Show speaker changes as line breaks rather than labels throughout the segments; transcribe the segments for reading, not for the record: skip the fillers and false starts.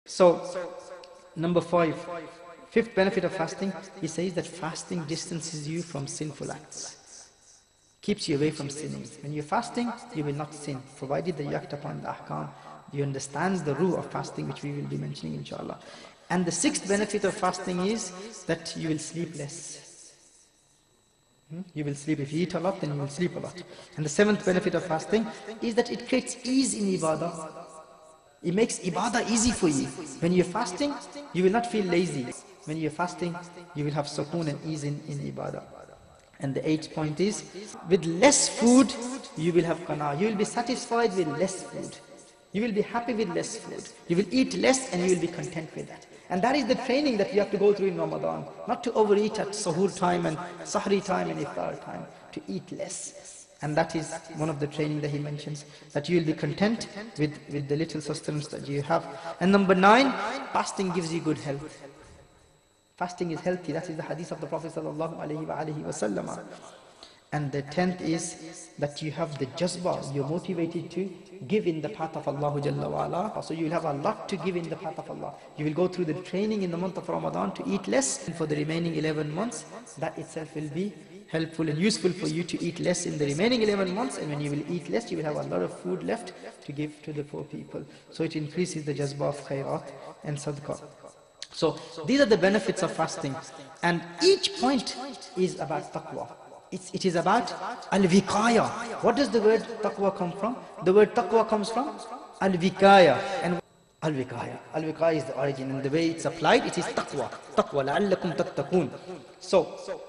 So, number 5, fifth benefit of fasting, he says that fasting distances you from sinful acts, keeps you away from sinning. When you're fasting, you will not sin, provided that you act upon the ahkam, you understand the rule of fasting, which we will be mentioning inshallah. And the sixth benefit of fasting is that you will sleep less. You will sleep. If you eat a lot, then you will sleep a lot. And the seventh benefit of fasting is that it creates ease in ibadah. It makes ibadah easy for you. When you're fasting, you will not feel lazy. When you're fasting, you will have sukoon and ease in ibadah. And the eighth point is, with less food, you will have qana. You will be satisfied with less food. You will be happy with less food. You will eat less and you will be content with that. And that is the training that we have to go through in Ramadan. Not to overeat at sahur time and sahri time and iftar time. To eat less. And that is one of the training that he mentions. That you will be content with the little sustenance that you have. And number 9, fasting gives you good health. Fasting is healthy. That is the hadith of the Prophet sallallahu alaihi wasallam. And the 10th is that you have the jazba, you're motivated to give in the path of Allah Jalla wa Ala. So you will have a lot to give in the path of Allah. You will go through the training in the month of Ramadan to eat less, and for the remaining 11 months, that itself will be helpful and useful for you to eat less in the remaining 11 months. And when you will eat less, you will have a lot of food left to give to the poor people. So it increases the jazba of khairat and sadaqah. So these are the benefits of fasting. And each point is about taqwa. It is about al-vikaya. What does the word taqwa come from? The word taqwa comes from al-vikaya. And al-vikaya. Al-vikaya is the origin, and the way it's applied, it is taqwa. Taqwa, la'allakum tattaqoon. So,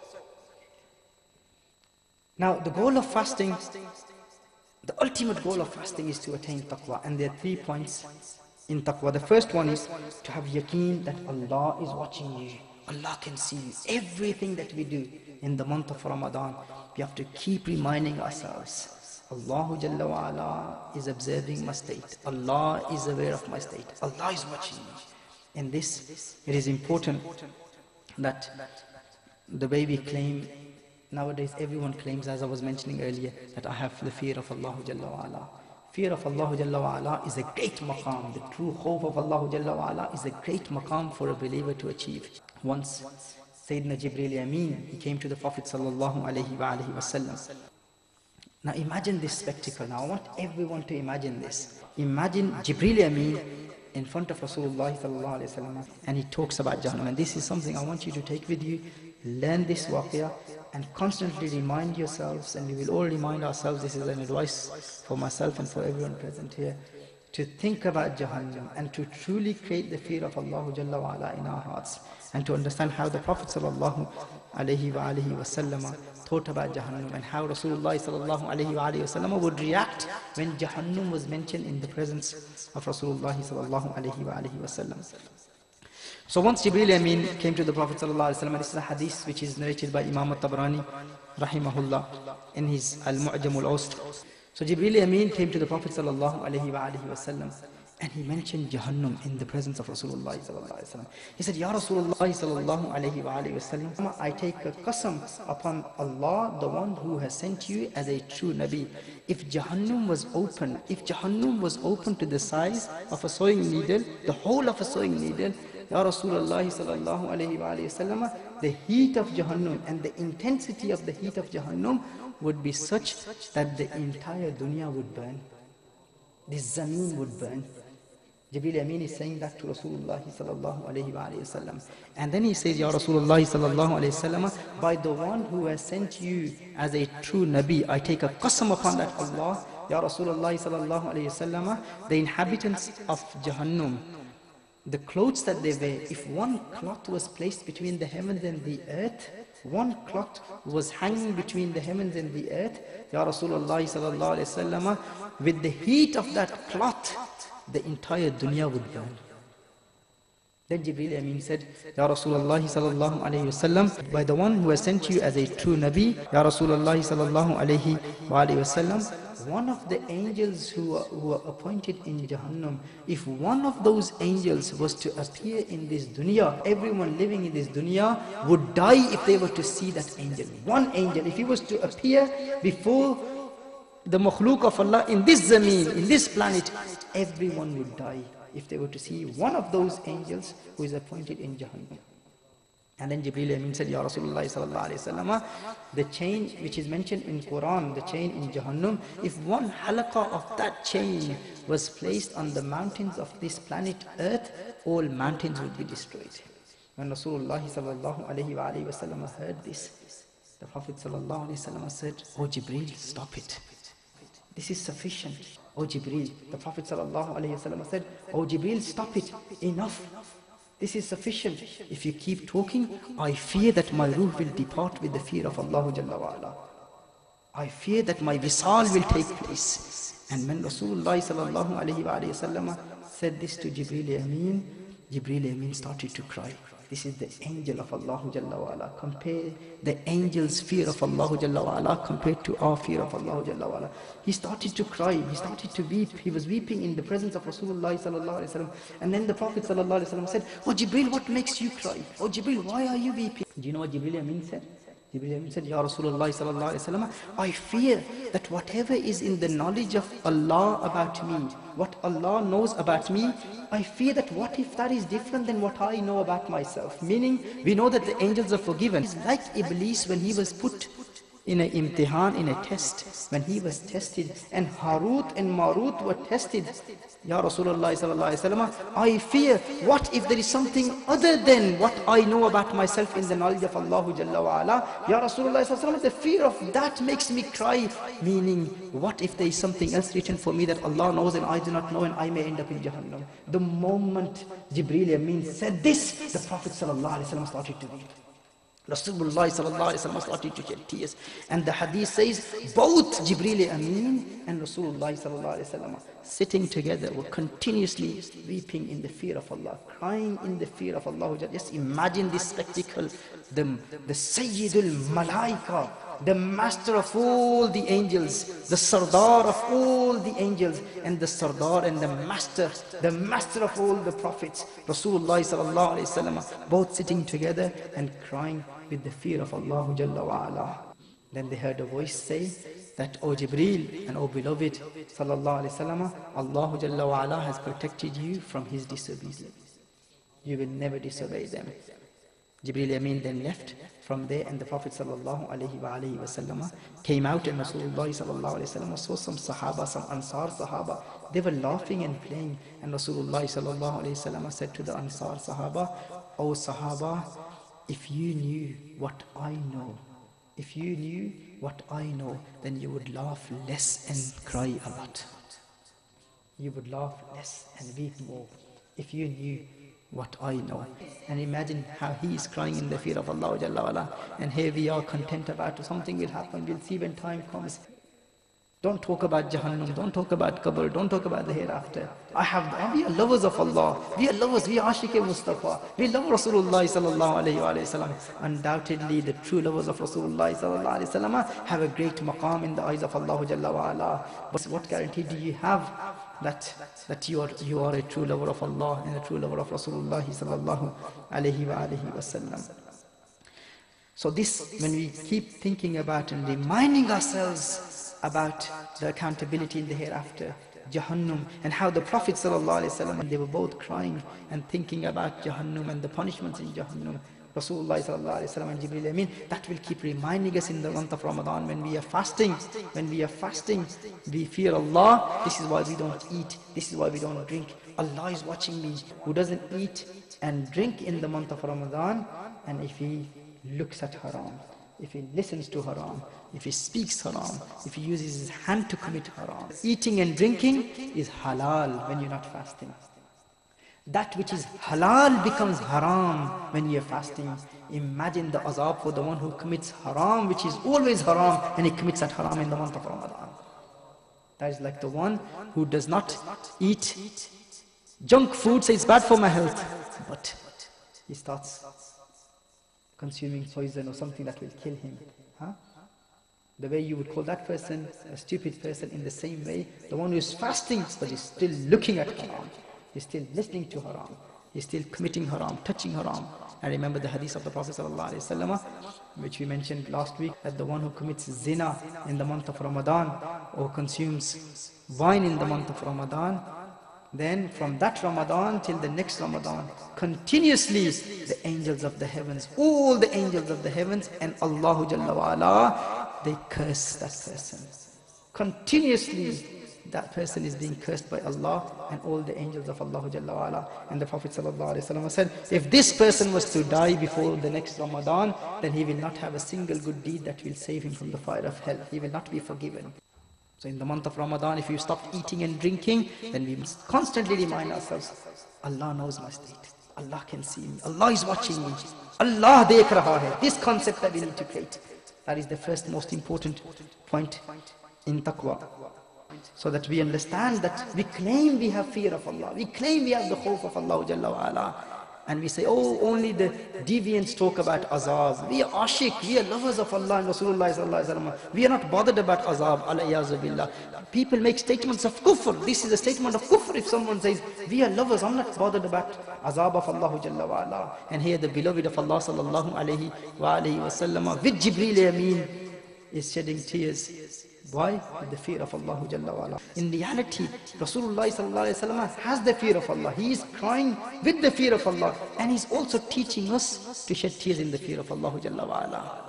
now the goal of fasting, the ultimate goal of fasting is to attain taqwa. And there are 3 points in taqwa. The first one is to have yaqeen that Allah is watching you. Allah can see you. Everything that we do in the month of Ramadan, we have to keep reminding ourselves, Allah Jalla wa Ala is observing my state. Allah is aware of my state. Allah is watching me. In this, it is important that the way we claim, nowadays everyone claims, as I was mentioning earlier, that I have the fear of Allah Jalla wa Ala. Fear of Allah Jalla wa Ala is a great maqam. The true khawf of Allah Jalla wa Ala is a great maqam for a believer to achieve. Once, Sayyidina Jibreel Ameen, he came to the Prophet sallallahu alaihi wasallam. Now imagine this spectacle. Now I want everyone to imagine this. Imagine Jibreel Ameen in front of Rasulullah sallallahu alaihi wasallam, and he talks about Jahannam. And this is something I want you to take with you. Learn this waqiyah and constantly remind yourselves, and we will all remind ourselves, this is an advice for myself and for everyone present here, to think about Jahannam and to truly create the fear of Allah Jalla wa Ala in our hearts, and to understand how the Prophet sallallahu alaihi wasallam thought about Jahannam, and how Rasulullah sallallahu alaihi wasallam would react when Jahannam was mentioned in the presence of Rasulullah sallallahu alaihi wasallam. So once Jibreel Ameen came to the Prophet sallallahu alaihi wasallam, this is a hadith which is narrated by Imam al-Tabrani rahimahullah in his Al-Mu'jam al-Awsat. So Jibreel Ameen came to the Prophet sallallahu alaihi wasallam, and he mentioned Jahannam in the presence of Rasulullah sallallahu alaihi wasallam. He said, Ya Rasulullah sallallahu alaihi wasallam, I take a qasam upon Allah, the one who has sent you as a true Nabi. If Jahannam was open to the size of a sewing needle, the whole of a sewing needle, Ya Rasulullah sallallahu alaihi wasallam, the heat of Jahannam and the intensity of the heat of Jahannam would be such that the entire dunya would burn. This zameen would burn. Jibreel Ameen is saying that to Rasulullah sallallahu alaihi wasallam. And then he says, Ya Rasulullah sallallahu alaihi wasallam, by the one who has sent you as a true Nabi, I take a qasam upon that Allah, Ya Rasulullah sallallahu alaihi wasallam, the inhabitants of Jahannam, the clothes that they wear, if one cloth was placed between the heavens and the earth, one cloth was hanging between the heavens and the earth, Ya Rasulullah sallallahu alaihi wasallam, with the heat of that cloth, the entire dunya would burn. Then Jibreel Ameen said, Ya Rasulullah sallallahu alaihi wasallam, by the one who has sent you as a true Nabi, Ya Rasulullah sallallahu alaihi wasallam, one of the angels who are appointed in Jahannam, if one of those angels was to appear in this dunya, everyone living in this dunya would die if they were to see that angel. One angel, if he was to appear before the makhluk of Allah in this zameen, in this planet, everyone would die. if they were to see one of those angels who is appointed in Jahannam. And then Jibreel Amin said, Ya Rasulullah sallallahu alayhi wasallam, the chain which is mentioned in Quran, the chain in Jahannam, if one halaqah of that chain was placed on the mountains of this planet Earth, all mountains would be destroyed. When Rasulullah sallallahu alayhi wasallam heard this, the Prophet sallallahu alayhi wasallam said, "Oh Jibreel, stop it. This is sufficient." "Oh Jibreel," the Prophet sallallahu alayhi wasallam said, "Oh Jibreel, stop it. Enough. This is sufficient. If you keep talking, I fear that my ruh will depart with the fear of Allah Jalla wa Ala. I fear that my visal will take place." And when Rasulullah sallallahu alayhi wa sallam said this to Jibreel Amin started to cry. This is the angel of Allah Jalla wa Ala. Compare the angel's fear of Allah Jalla wa Ala compared to our fear of Allah Jalla wa Ala. He started to cry, he started to weep. He was weeping in the presence of Rasulullah sallallahu alayhi wa sallam. And then the Prophet sallallahu alayhi wa sallam said, "Oh Jibreel, what makes you cry? Oh Jibreel, why are you weeping?" Do you know what Jibreel Amin said? Jibreel Amin said, "Ya Rasulullah sallallahu alayhi wa sallam, I fear that whatever is in the knowledge of Allah about me, what Allah knows about me, I fear that what if that is different than what I know about myself?" Meaning, we know that the angels are forgiven. It's like Iblis when he was put in an imtihan, in a test, when he was tested, and Harut and Marut were tested. "Ya Rasulullah sallallahu alayhi wa sallam, I fear, what if there is something other than what I know about myself in the knowledge of Allah Jalla wa Ala? Ya Rasulullah sallallahu alayhi wa sallam, the fear of that makes me cry." Meaning, what if there is something else written for me that Allah knows and I do not know, and I may end up in Jahannam? The moment Jibreel Amin said this, the Prophet sallallahu alayhi wa sallam started to weep. Rasulullah sallallahu alayhi wa sallam started to shed tears. And the hadith says, both Jibreel Amin and Rasulullah sallallahu alayhi wa sallam sitting together were continuously weeping in the fear of Allah, crying in the fear of Allah. Just imagine this spectacle. The Sayyidul Malaika, the master of all the angels, the Sardar of all the angels, and the Sardar and the master of all the prophets, Rasulullah sallallahu alayhi wa sallam, both sitting together and crying with the fear of Allah Jalla wa Ala. Then they heard a voice say that, "O Jibreel and O beloved sallallahu alayhi wa sallam, Allah Jalla wa Ala has protected you from his disobedience. You will never disobey them." Jibreel Amin then left from there, and the Prophet sallallahu alayhi wa sallam came out, and Rasulullah sallallahu alayhi wa sallam saw some Sahaba, some Ansar Sahaba. They were laughing and playing, and Rasulullah sallallahu alayhi wa sallam said to the Ansar Sahaba, "O Sahaba, if you knew what I know, then you would laugh less and cry a lot. You would laugh less and weep more if you knew what I know." And imagine how he is crying in the fear of Allah Jalla wa Ala, and here we are content about something will happen, we'll see when time comes. Don't talk about Jahannam, don't talk about Qabr, don't talk about the hereafter. We are lovers of Allah, we are lovers, we are Ashiq Mustafa, we love Rasulullah sallallahu alayhi wa sallam. Undoubtedly the true lovers of Rasulullah sallallahu alayhi wa sallam have a great maqam in the eyes of Allah Jalla wa Ala. But what guarantee do you have that you are a true lover of Allah and a true lover of Rasulullah sallallahu alayhi wa sallam? So this, when we keep thinking about and reminding ourselves about the accountability in the hereafter, Jahannam, and how the Prophet ﷺ, they were both crying and thinking about Jahannam and the punishments in Jahannam. Rasulullah ﷺ and Jibreel Amin, that will keep reminding us in the month of Ramadan when we are fasting. We fear Allah. This is why we don't eat. This is why we don't drink. Allah is watching me. Who doesn't eat and drink in the month of Ramadan, and if he looks at haram, if he listens to haram, if he speaks haram, if he uses his hand to commit haram. Eating and drinking is halal when you're not fasting. That which is halal becomes haram when you're fasting. Imagine the azab for the one who commits haram, which is always haram, and he commits that haram in the month of Ramadan. That is like the one who does not eat junk food, says it's bad for my health, but he starts consuming poison or something that will kill him. The way you would call that person a stupid person, in the same way, the one who is fasting but is still looking at haram, is still listening to haram, is still committing haram, touching haram. I remember the hadith of the Prophet ﷺ, which we mentioned last week, that the one who commits zina in the month of Ramadan or consumes wine in the month of Ramadan, Then from that Ramadan till the next Ramadan, continuously the angels of the heavens, all the angels of the heavens and Allahu Jalla wa Ala, they curse that person. Continuously that person is being cursed by Allah and all the angels of Allah Jalla wa Ala. And the Prophet Sallallahu Alaihi Wasallam said, if this person was to die before the next Ramadan, then he will not have a single good deed that will save him from the fire of hell. He will not be forgiven. So in the month of Ramadan, if you stop eating and drinking, then we must constantly remind ourselves, Allah knows my state. Allah can see me. Allah is watching me. Allah dekh raha hai. This concept that we need to create. That is the first most important point in taqwa. So that we understand that we claim we have fear of Allah. We claim we have the khawf of Allah Jalla wa Ala. And we say, oh, only the deviants talk about azab. We are ashik, we are lovers of Allah and Rasulullah Sallallahu Alaihi Wasallam. We are not bothered about azab, alayyazu billah. People make statements of kufr. This is a statement of kufr if someone says, we are lovers, I'm not bothered about azab of Allah Jalla wa Ala. And here the beloved of Allah Sallallahu Alaihi Wasallam with Jibreel Ameen is shedding tears. Why? With the fear of Allah Jalla wa Ala. In reality, Rasulullah Sallallahu Alaihi Wasallam has the fear of Allah. He is crying with the fear of Allah. And he's also teaching us to shed tears in the fear of Allah Jalla wa Ala.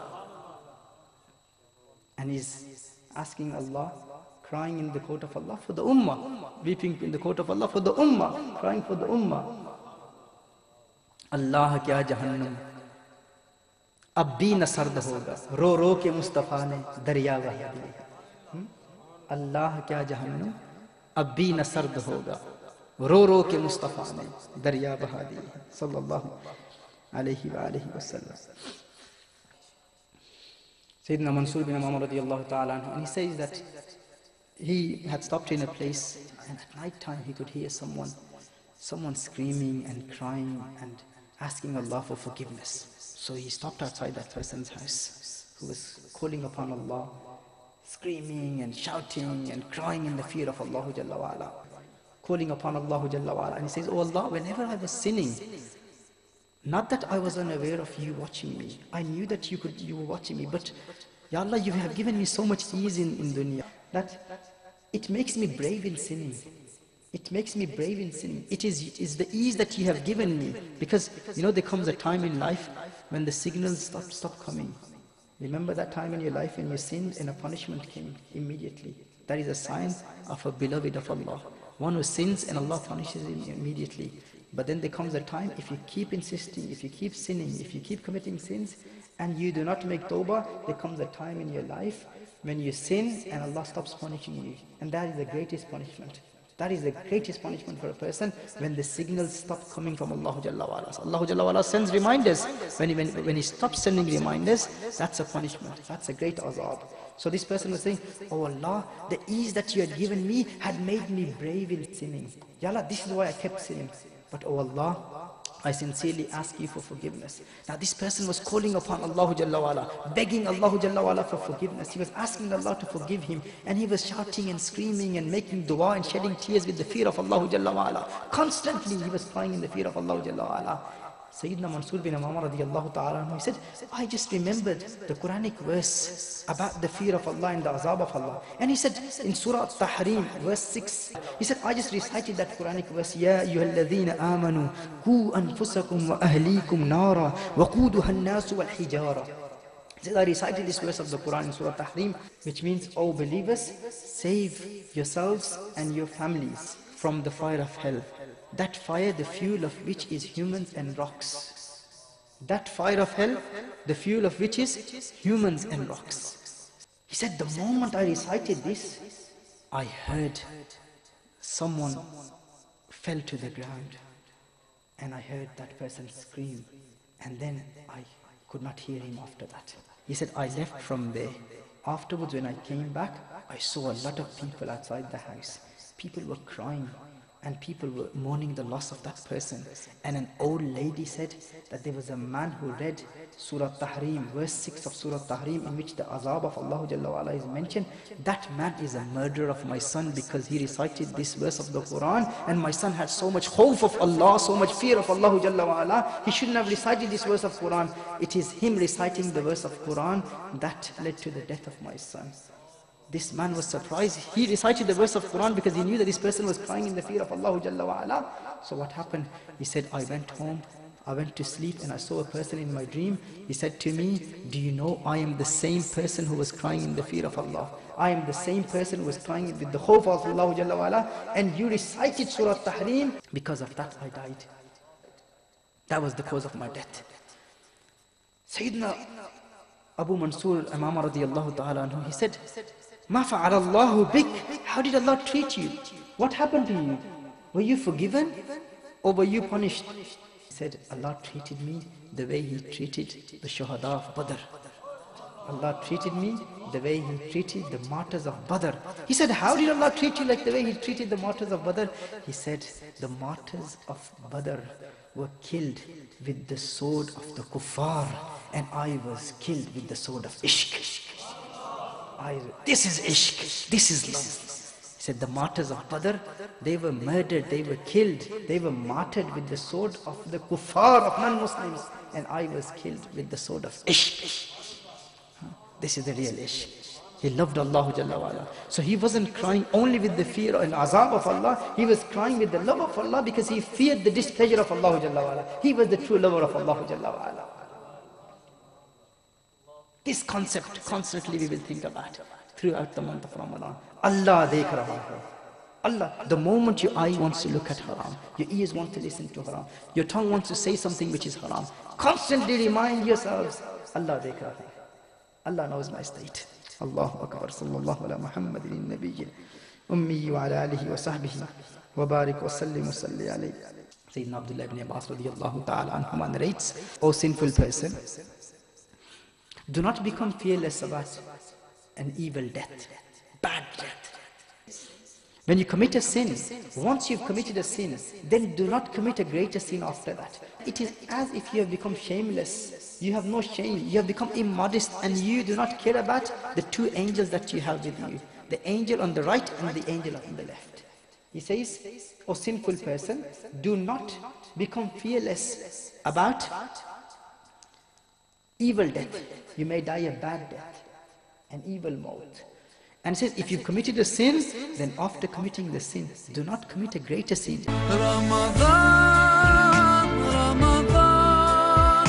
And he's asking Allah, crying in the court of Allah for the ummah. Weeping in the court of Allah for the ummah. Crying for the ummah. Allah kya jahannam. अब भी न सर्द होगा रो रो के मुस्तफ़ा ने दरिया बहा दिया अल्लाह क्या जहन्नम अब भी न सर्द होगा रो रो के मुस्तफ़ा ने दरिया बहा दिया सल्लल्लाहु अलैहि वसल्लम. Sayyidina Mansur bin Imam radiyallahu ta'ala anhu, and he says that he had stopped in a place and at night time he could hear someone screaming and crying and asking Allah for forgiveness. So he stopped outside that person's house who was calling upon Allah, screaming and shouting and crying in the fear of Allah Jalla wa Ala, calling upon Allah Jalla wa Ala. And he says, oh Allah, whenever I was sinning, not that I was unaware of you watching me, I knew that you were watching me, but Ya Allah, you have given me so much ease in dunya that it makes me brave in sinning. It makes me brave in sinning. It is the ease that you have given me. Because, you know, there comes a time in life when the signals stop coming. Remember that time in your life when you sinned and a punishment came immediately. That is a sign of a beloved of Allah. One who sins and Allah punishes him immediately. But then there comes a time, if you keep insisting, if you keep sinning, if you keep committing sins, and you do not make tawbah, there comes a time in your life when you sin and Allah stops punishing you. And that is the greatest punishment. That is the greatest punishment for a person, when the signals stop coming from Allah Jalla wa Ala. So Allah Jalla wa Ala sends reminders. When he stops sending reminders, that's a punishment. That's a great azab. So this person was saying, oh Allah, the ease that you had given me had made me brave in sinning. Ya Allah, this is why I kept sinning. But oh Allah, I sincerely ask you for forgiveness. Now this person was calling upon Allah Jalla wa Ala, begging Allah Jalla wa Ala for forgiveness. He was asking Allah to forgive him, and he was shouting and screaming and making dua and shedding tears with the fear of Allah Jalla wa Ala. Constantly he was crying in the fear of Allah Jalla wa Ala. Sayyidina Mansur bin Imam radiyallahu ta'ala, he said, I just remembered the Quranic verse about the fear of Allah and the azab of Allah. And he said in Surah At-Tahrim, verse 6, he said, I just recited that Quranic verse, Ya ayyuhalladhina amanu, qu anfusakum wa ahlikum nara, wa quduha an-nasu wal hijara. He said, I recited this verse of the Quran in Surah At-Tahrim, which means, O believers, save yourselves and your families from the fire of hell. That fire, the fuel of which is humans and rocks. That fire of hell, the fuel of which is humans and rocks. He said, the moment I recited this, I heard someone fell to the ground. And I heard that person scream. And then I could not hear him after that. He said, I left from there. Afterwards, when I came back, I saw a lot of people outside the house. People were crying. And people were mourning the loss of that person. And an old lady said that there was a man who read Surah Tahrim, verse 6 of Surah Tahrim, in which the azab of Allah Jalla wa Ala is mentioned. That man is a murderer of my son because he recited this verse of the Quran, and my son had so much khawf of Allah, so much fear of Allah Jalla wa Ala, he shouldn't have recited this verse of Quran. It is him reciting the verse of Quran that led to the death of my son. This man was surprised. He recited the verse of Quran because he knew that this person was crying in the fear of Allah Jalla wa Ala. So what happened? He said, I went home, I went to sleep and I saw a person in my dream. He said to me, do you know I am the same person who was crying in the fear of Allah. I am the same person who was crying with the hope of Allah Jalla wa Ala, and you recited Surah Tahrim. Because of that I died. That was the cause of my death. Sayyidina Abu Mansur Imama radiyallahu ta'ala anhu, he said, Ma fa'alallahu bik. How did Allah treat you? What happened to you? Were you forgiven or were you punished? He said, Allah treated me the way He treated the Shuhada of Badr. Allah treated me the way He treated the martyrs of Badr. He said, how did Allah treat you like the way He treated the martyrs of Badr? He said, the martyrs of Badr were killed with the sword of the kuffar, and I was killed with the sword of ishq. This is ishq, this is love. He said the martyrs of Badr, they were murdered, they were killed, they were martyred with the sword of the kuffar, of non-Muslims, and I was killed with the sword of ishq. This is the real ishq. He loved Allah Jalla wa Ala. So he wasn't crying only with the fear and azab of Allah, he was crying with the love of Allah because he feared the displeasure of Allah Jalla wa Ala. He was the true lover of Allah Jalla wa Ala. This concept constantly we will think about throughout the month of Ramadan. Allah dekh raha hai. Allah, the moment your eye wants to look at haram, your ears want to listen to haram, your tongue wants to say something which is haram, constantly remind yourselves, Allah dekh raha hai. Allah knows my state. Allahu Akbar. Sallallahu ala Muhammadin nabiyyin ummi wa ala alihi wa sahbihi wa barik wa sallim wa salli alayhi. Sayyidina Abdullah ibn Abbas radiyallahu ta'ala anhuma narrates, O sinful person, do not become fearless about an evil death, bad death. When you commit a sin, once you've committed a sin, then do not commit a greater sin after that. It is as if you have become shameless. You have no shame. You have become immodest and you do not care about the two angels that you have with you. The angel on the right and the angel on the left. He says, O sinful person, do not become fearless about evil death. You may die a bad death, an evil maut. And says, if you've committed a sin, then after committing the sin, do not commit a greater sin. Ramadan, Ramadan,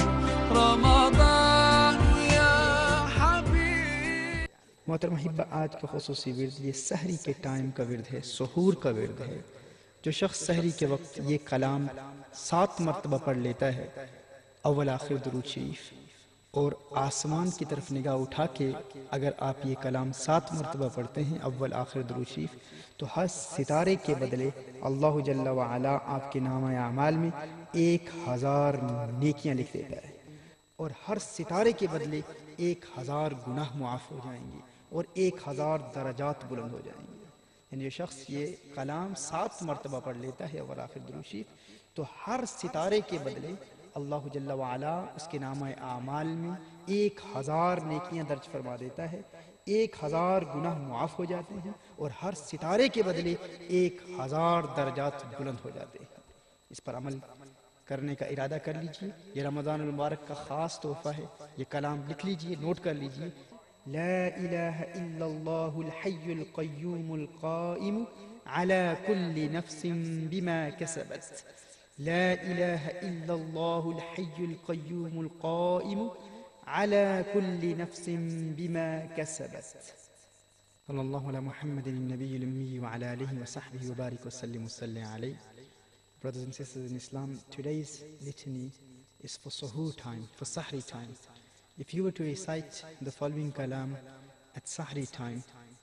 Ramadan, ya Habib. Muhtaram Hibba, आज का ख़ुसूसी विर्द ये सहरी के time का विर्द है, सुहूर का विर्द है. जो शख्स सहरी के वक्त ये कलाम 7 मरतबा पढ़ लेता है, अव्वल आखिर दुरूद शरीफ, और आसमान की तरफ निगाह उठा के अगर आप ये कलाम 7 मरतबा पढ़ते हैं, अव्वल आखिर दुरूद शरीफ, तो हर सितारे के बदले अल्लाह जल्ला व अला आपके नामा अमाल में 1000 नेकियां लिख देता है, और हर सितारे के बदले 1000 गुनाह मुआफ़ हो जाएंगे और 1000 दरजात बुलंद हो जाएंगे. यानी जो शख्स ये कलाम 7 मरतबा पढ़ लेता है अव्वल आखिर दुरूद शरीफ, तो हर सितारे के बदले अल्लाह जल्ला व अला उसके नामा आमाल में 1000 नेकियां दर्ज फरमा देता है, 1000 गुनाह मुआफ़ हो जाते हैं और हर सितारे के बदले 1000 दर्जात बुलंद हो जाते हैं. इस पर अमल करने का इरादा कर लीजिए. ये रमज़ान मुबारक का ख़ास तोहफ़ा है. ये कलाम लिख लीजिए, नोट कर लीजिए. ला इलाहा इल्लल्लाहुल हय्युल क़य्यूमुल क़ाइमु अला कुल्ली नफ्सिन बिमा कसबत. لا إله إلا الله الحي القيوم القائم على كل نفس بما كسبت. صلى الله على محمد النبي الأمي وعلى آله وصحبه وبارك وسلم وصلي عليه. Brothers and sisters in Islam, today's litany is for suhoor time, for sahri time. If you were to recite the following kalam at sahri time,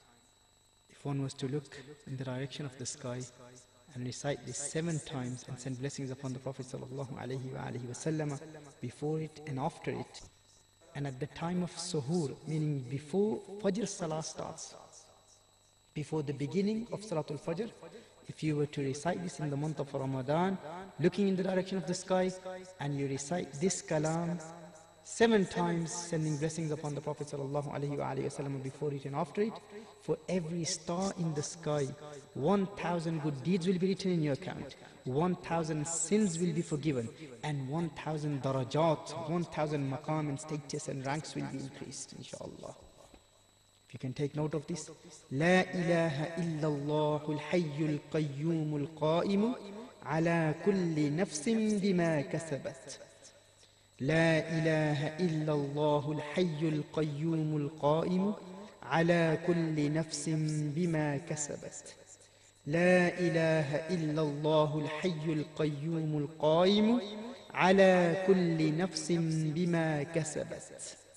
if one was to look in the direction of the sky and recite this 7 times and send blessings upon the Prophet ﷺ before it and after it, and at the time of suhoor, meaning before Fajr Salah starts, before the beginning of Salatul Fajr, if you were to recite this in the month of Ramadan, looking in the direction of the sky, and you recite this kalam 7 times, sending blessings upon the Prophet ﷺ before it and after it, for every star in the sky, 1000 good deeds will be written in your account, 1000 sins will be forgiven, and 1000 darajat, 1000 maqam and status and ranks will be increased, inshallah. If you can take note of this. لا إله إلا الله الحي القيوم القائم على كل نفس بما كسبت. لا إله إلا الله الحي القيوم القائم على كل نفس بما كسبت. لا إله إلا الله الحي القيوم القائم على كل نفس بما كسبت.